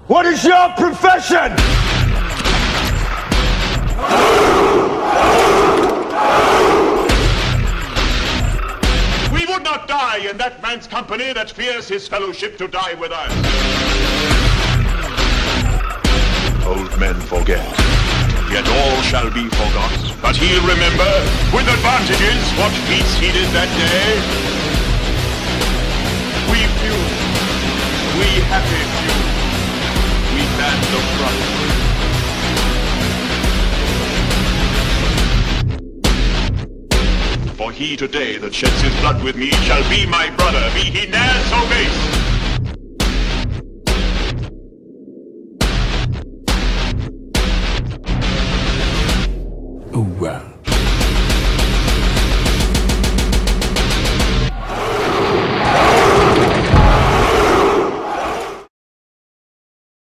What is your profession? We would not die in that man's company that fears his fellowship to die with us. Old men forget, yet all shall be forgot. But he'll remember, with advantages, what peace he did that day. We few, we happy few, we band the front. For he today that sheds his blood with me shall be my brother, be he ne'er so base.